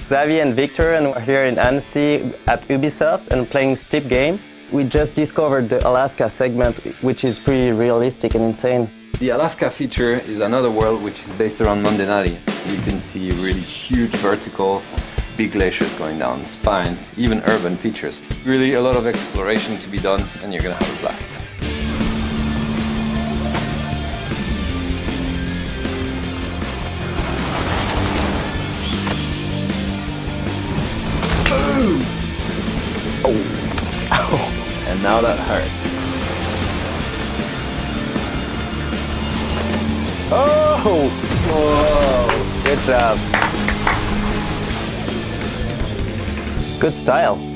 Xavi and Victor, and we're here in Annecy at Ubisoft and playing Steep Game. We just discovered the Alaska segment, which is pretty realistic and insane. The Alaska feature is another world which is based around Mondenari. You can see really huge verticals, big glaciers going down, spines, even urban features. Really a lot of exploration to be done, and you're gonna have a blast. Boom! Oh! Ow! And now that hurts. Oh! Whoa! Good job. Good style.